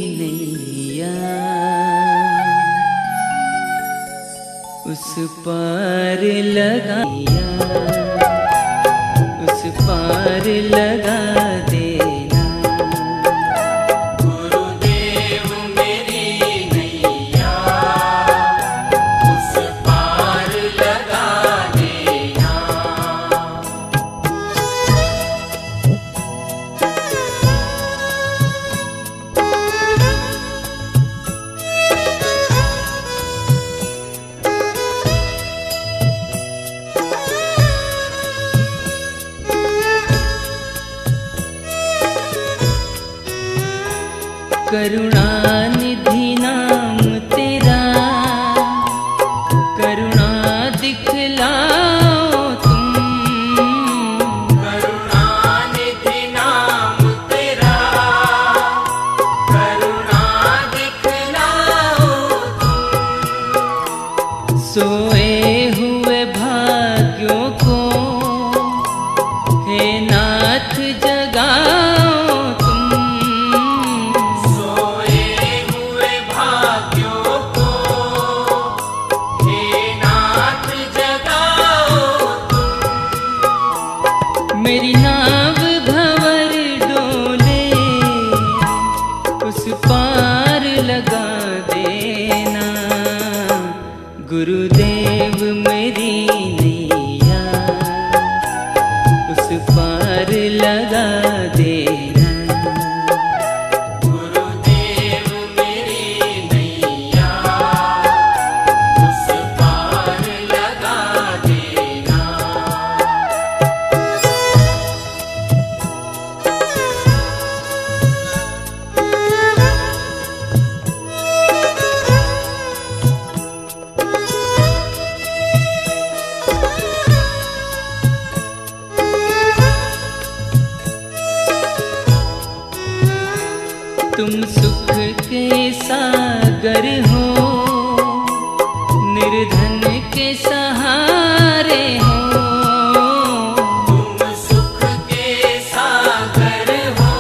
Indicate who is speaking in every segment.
Speaker 1: नैया उस पार लगाया, उस पार लगा देना।
Speaker 2: गुरुदेव मेरी नैया उस पार लगा देना।
Speaker 1: करुणानिधि नाम तेरा, करुणा दिखलाओ तुम।
Speaker 2: करुणानिधि नाम तेरा, करुणा दिखलाओ तुम।
Speaker 1: सोए हुए भाग्यों को हे नाथ जगाओ तुम।
Speaker 2: सोए हुए भाग्यों को हे नाथ जगाओ तुम।
Speaker 1: मेरी नाव भंवर डोले उस पार लगा देना। गुरुदेव मेरी नैया उस पार लगा देना।
Speaker 2: गुरुदेव मेरी नैया उस पार लगा देना।
Speaker 1: तुम सुख के सागर हो, निर्धन के सहारे हो।
Speaker 2: तुम सुख के सागर हो,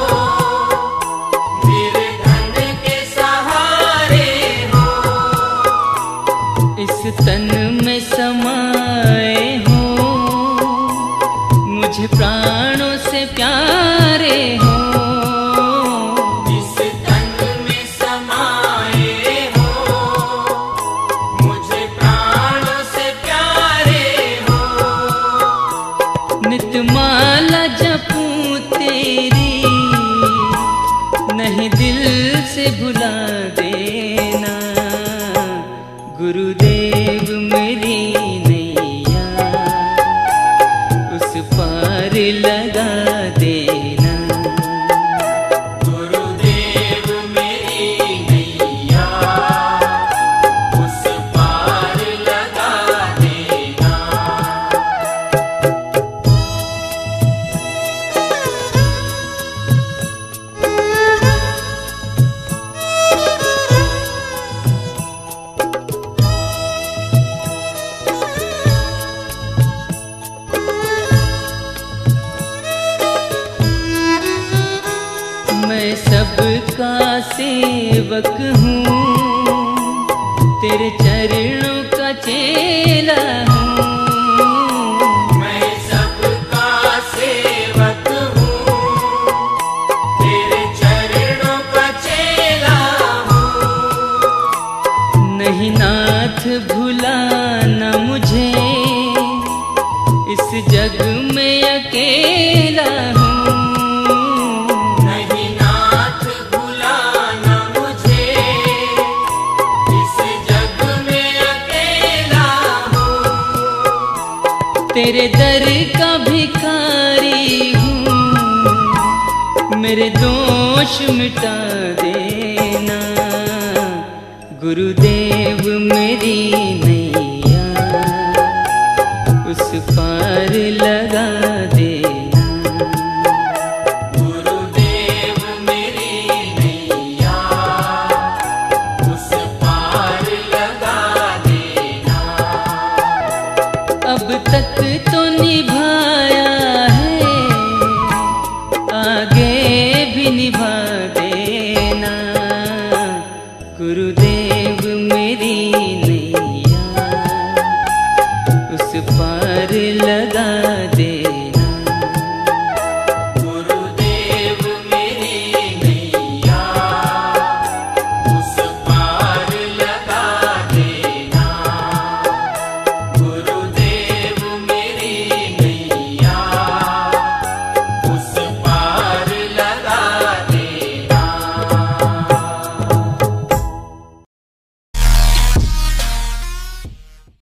Speaker 2: निर्धन के सहारे हो।
Speaker 1: इस तन में समाए हो, मुझे प्राणों से प्यारे हो।
Speaker 2: इस तन में समाए हो, मुझे प्राणों से प्यारे हो।
Speaker 1: नितमाला जपूं तेरी, नहीं दिल से भुला देना। गुरुदेव मेरी नैया उस पार लगा देना।
Speaker 2: गुरुदेव मेरी नैया उस पार लगा देना।
Speaker 1: मैं सबका सेवक हूँ, तेरे चरणों का चेला हूँ।
Speaker 2: मैं सबका सेवक हूँ, तेरे चरणों का चेला हूँ।
Speaker 1: नहीं नाथ भुलाना मुझे, इस जग में अकेला हूँ।
Speaker 2: नहीं नाथ भुलाना मुझे, इस जग में अकेला हूँ।
Speaker 1: तेरे दर का भिखारी हूँ, मेरे दोष मिटा देना। गुरुदेव मेरी नैया उस पार लगा देना।
Speaker 2: गुरुदेव मेरी नैया उस पार लगा देना।
Speaker 1: अब तक तो निभाया है, आगे भी निभा देना। गुरुदेव